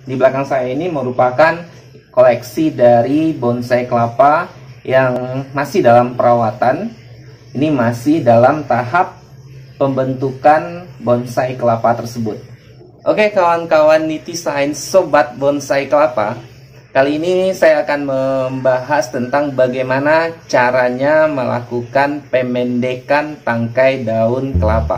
Di belakang saya ini merupakan koleksi dari bonsai kelapa yang masih dalam perawatan. Ini masih dalam tahap pembentukan bonsai kelapa tersebut. Oke kawan-kawan Niti Science Sobat Bonsai Kelapa, kali ini saya akan membahas tentang bagaimana caranya melakukan pemendekan tangkai daun kelapa.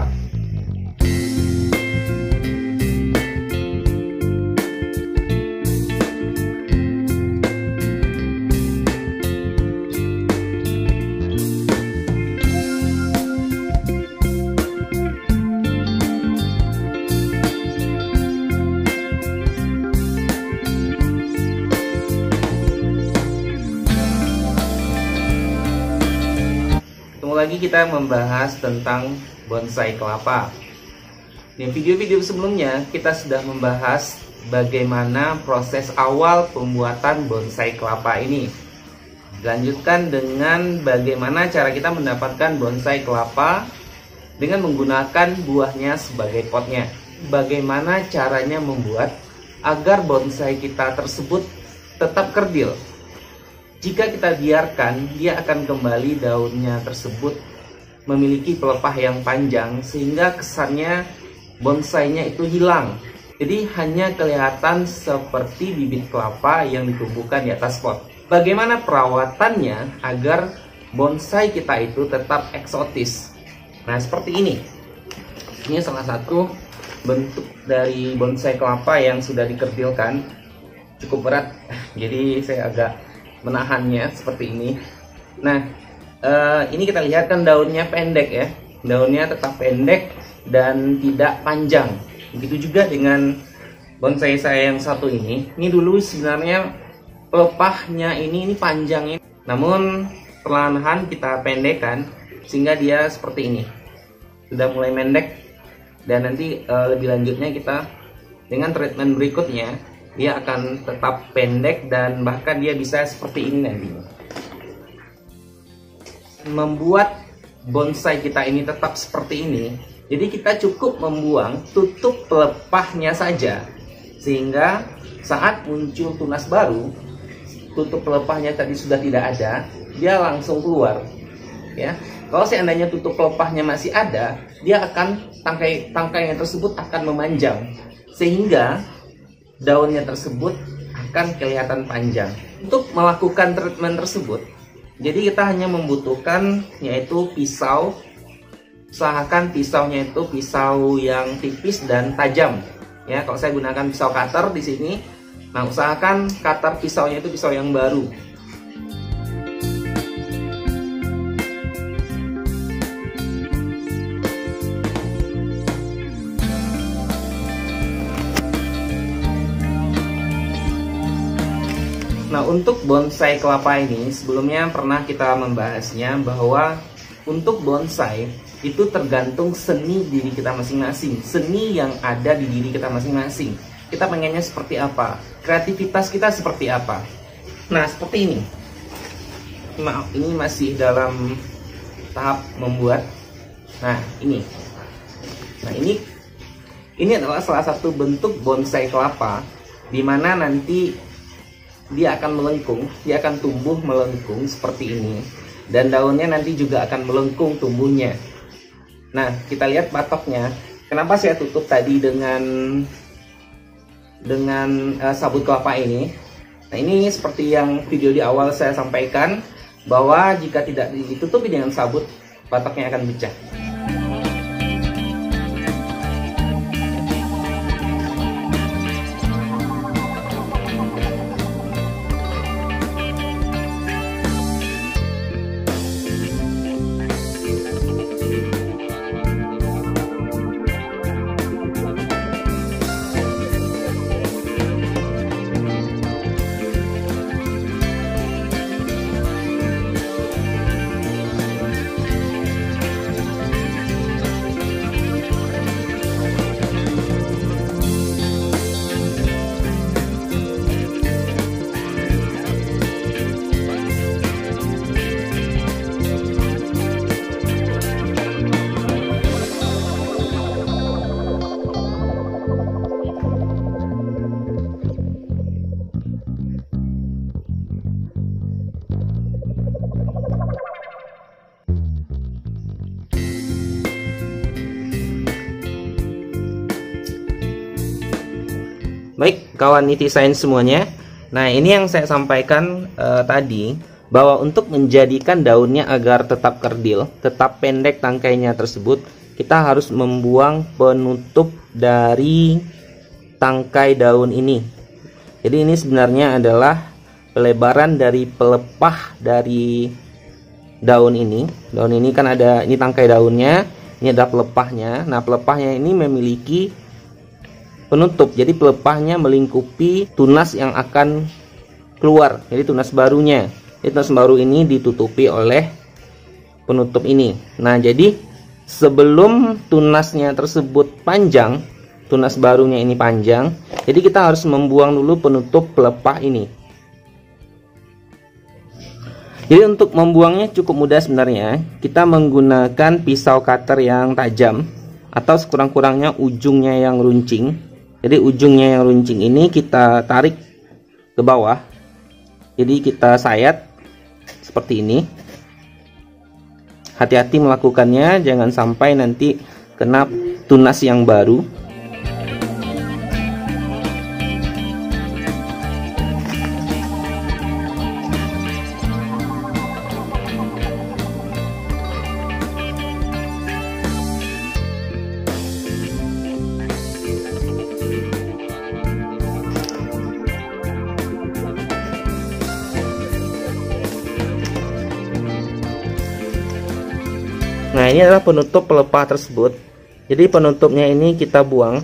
Lagi kita membahas tentang bonsai kelapa. Di video-video sebelumnya kita sudah membahas bagaimana proses awal pembuatan bonsai kelapa ini. Dilanjutkan dengan bagaimana cara kita mendapatkan bonsai kelapa dengan menggunakan buahnya sebagai potnya. Bagaimana caranya membuat agar bonsai kita tersebut tetap kerdil. Jika kita biarkan, dia akan kembali daunnya tersebut memiliki pelepah yang panjang sehingga kesannya bonsainya itu hilang. Jadi hanya kelihatan seperti bibit kelapa yang ditumbuhkan di atas pot. Bagaimana perawatannya agar bonsai kita itu tetap eksotis? Nah, seperti ini. Ini salah satu bentuk dari bonsai kelapa yang sudah dikerdilkan. Cukup berat, jadi saya agak menahannya seperti ini. Nah, ini kita lihat kan daunnya pendek ya, daunnya tetap pendek dan tidak panjang. Begitu juga dengan bonsai saya yang satu ini. Ini dulu sebenarnya pelepahnya ini panjangnya, namun perlahan kita pendekkan sehingga dia seperti ini, sudah mulai mendek. Dan nanti lebih lanjutnya kita dengan treatment berikutnya dia akan tetap pendek dan bahkan dia bisa seperti ini nantinya. Membuat bonsai kita ini tetap seperti ini, jadi kita cukup membuang tutup pelepahnya saja, sehingga saat muncul tunas baru, tutup pelepahnya tadi sudah tidak ada, dia langsung keluar. Ya, kalau seandainya tutup pelepahnya masih ada, dia akan tangkainya tersebut akan memanjang, sehingga daunnya tersebut akan kelihatan panjang. Untuk melakukan treatment tersebut, jadi kita hanya membutuhkan yaitu pisau. Usahakan pisaunya itu pisau yang tipis dan tajam. Ya, kalau saya gunakan pisau cutter di sini, nah usahakan cutter pisaunya itu pisau yang baru. Nah, untuk bonsai kelapa ini sebelumnya pernah kita membahasnya bahwa untuk bonsai itu tergantung seni diri kita masing-masing, seni yang ada di diri kita masing-masing. Kita pengennya seperti apa, kreativitas kita seperti apa. Nah, seperti ini. Maaf, ini masih dalam tahap membuat. Nah, ini. Nah, ini adalah salah satu bentuk bonsai kelapa di mana nanti dia akan melengkung, dia akan tumbuh melengkung seperti ini, dan daunnya nanti juga akan melengkung tumbuhnya. Nah, kita lihat batoknya. Kenapa saya tutup tadi dengan sabut kelapa ini? Nah, ini seperti yang video di awal saya sampaikan bahwa jika tidak ditutupi dengan sabut, batoknya akan pecah. Baik kawan netizen semuanya, nah ini yang saya sampaikan tadi, bahwa untuk menjadikan daunnya agar tetap kerdil, tetap pendek tangkainya tersebut, kita harus membuang penutup dari tangkai daun ini. Jadi ini sebenarnya adalah pelebaran dari pelepah dari daun ini. Daun ini kan ada, ini tangkai daunnya, ini ada pelepahnya. Nah, pelepahnya ini memiliki penutup. Jadi pelepahnya melingkupi tunas yang akan keluar. Jadi tunas barunya. Jadi tunas baru ini ditutupi oleh penutup ini. Nah, jadi sebelum tunasnya tersebut panjang, tunas barunya ini panjang, jadi kita harus membuang dulu penutup pelepah ini. Jadi untuk membuangnya cukup mudah sebenarnya. Kita menggunakan pisau cutter yang tajam atau sekurang-kurangnya ujungnya yang runcing. Jadi ujungnya yang runcing ini kita tarik ke bawah. Jadi kita sayat seperti ini. Hati-hati melakukannya, jangan sampai nanti kena tunas yang baru. Nah, ini adalah penutup pelepah tersebut. Jadi penutupnya ini kita buang.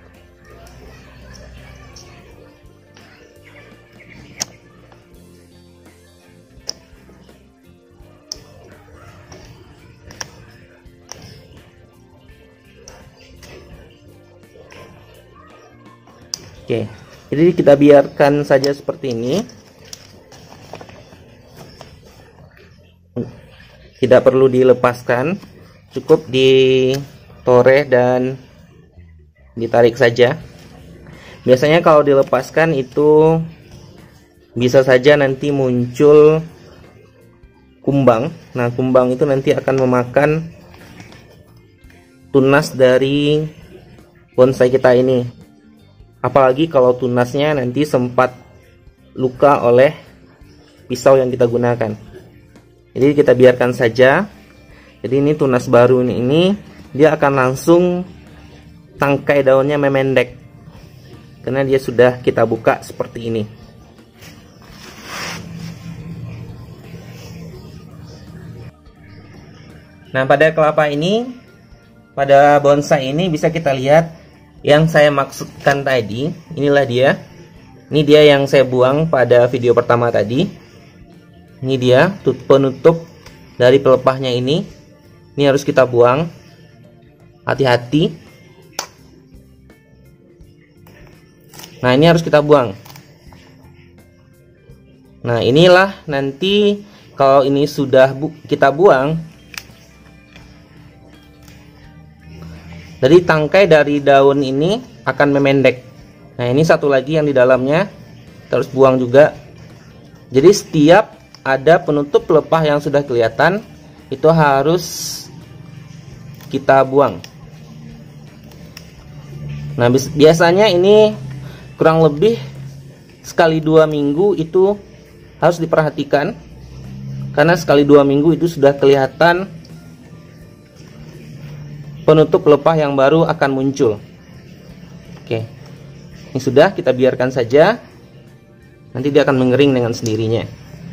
Oke, jadi kita biarkan saja seperti ini. Tidak perlu dilepaskan, cukup ditoreh dan ditarik saja. Biasanya kalau dilepaskan itu bisa saja nanti muncul kumbang. Nah, kumbang itu nanti akan memakan tunas dari bonsai kita ini. Apalagi kalau tunasnya nanti sempat luka oleh pisau yang kita gunakan. Jadi kita biarkan saja. Jadi ini tunas baru ini dia akan langsung tangkai daunnya memendek karena dia sudah kita buka seperti ini. Nah, pada kelapa ini, pada bonsai ini bisa kita lihat yang saya maksudkan tadi. Inilah dia. Ini dia yang saya buang pada video pertama tadi. Ini dia penutup dari pelepahnya ini. Ini harus kita buang. Hati-hati. Nah, ini harus kita buang. Nah, inilah nanti kalau ini sudah kita buang, jadi tangkai dari daun ini akan memendek. Nah, ini satu lagi yang di dalamnya kita harus buang juga. Jadi setiap ada penutup pelepah yang sudah kelihatan, itu harus kita buang. Nah, biasanya ini kurang lebih sekali 2 minggu itu harus diperhatikan, karena sekali 2 minggu itu sudah kelihatan penutup pelepah yang baru akan muncul. Oke, ini sudah, kita biarkan saja, nanti dia akan mengering dengan sendirinya.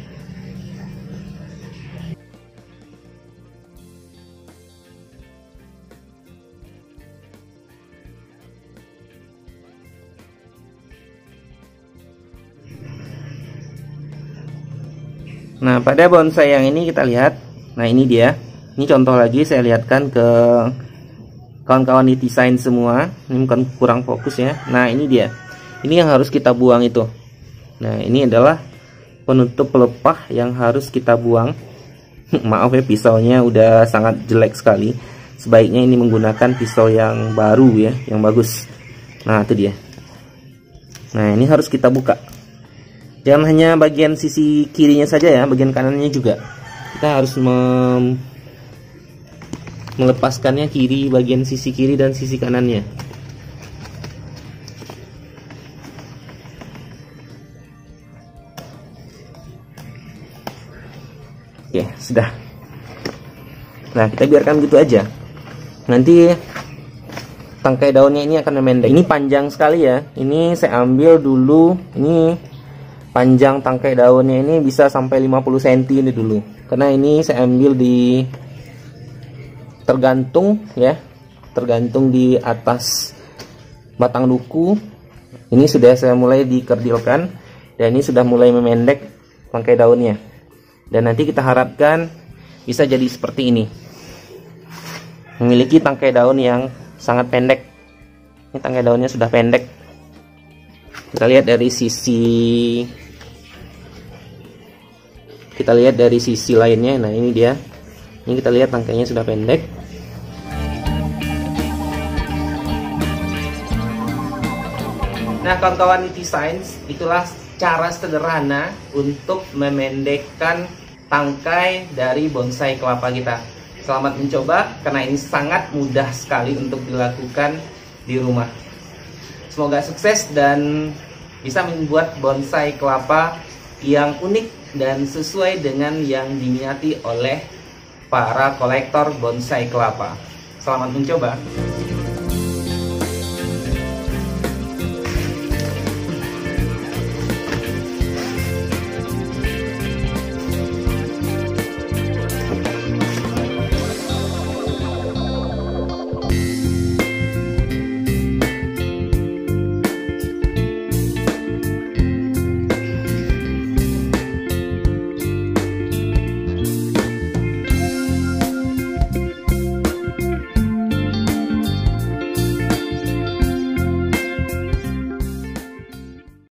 Nah, pada bonsai yang ini kita lihat. Nah, ini dia. Ini contoh lagi saya lihatkan ke kawan-kawan netizen semua. Ini bukan kurang fokus ya. Nah, ini dia. Ini yang harus kita buang itu. Nah, ini adalah penutup pelepah yang harus kita buang. Maaf ya, pisaunya udah sangat jelek sekali. Sebaiknya ini menggunakan pisau yang baru ya, yang bagus. Nah, itu dia. Nah, ini harus kita buka. Jangan hanya bagian sisi kirinya saja ya, bagian kanannya juga. Kita harus melepaskannya bagian sisi kiri dan sisi kanannya. Oke, sudah. Nah, kita biarkan gitu aja. Nanti tangkai daunnya ini akan memendek. Ini panjang sekali ya. Ini saya ambil dulu. Ini panjang tangkai daunnya ini bisa sampai 50 cm ini dulu. Karena ini saya ambil di tergantung ya. Tergantung di atas batang duku. Ini sudah saya mulai dikerdilkan dan ini sudah mulai memendek tangkai daunnya. Dan nanti kita harapkan bisa jadi seperti ini. Memiliki tangkai daun yang sangat pendek. Ini tangkai daunnya sudah pendek. Kita lihat dari sisi lainnya. Nah, ini dia. Ini kita lihat tangkainya sudah pendek. Nah, kawan-kawan Nitisains, itulah cara sederhana untuk memendekkan tangkai dari bonsai kelapa kita. Selamat mencoba, karena ini sangat mudah sekali untuk dilakukan di rumah. Semoga sukses dan bisa membuat bonsai kelapa yang unik dan sesuai dengan yang diminati oleh para kolektor bonsai kelapa. Selamat mencoba.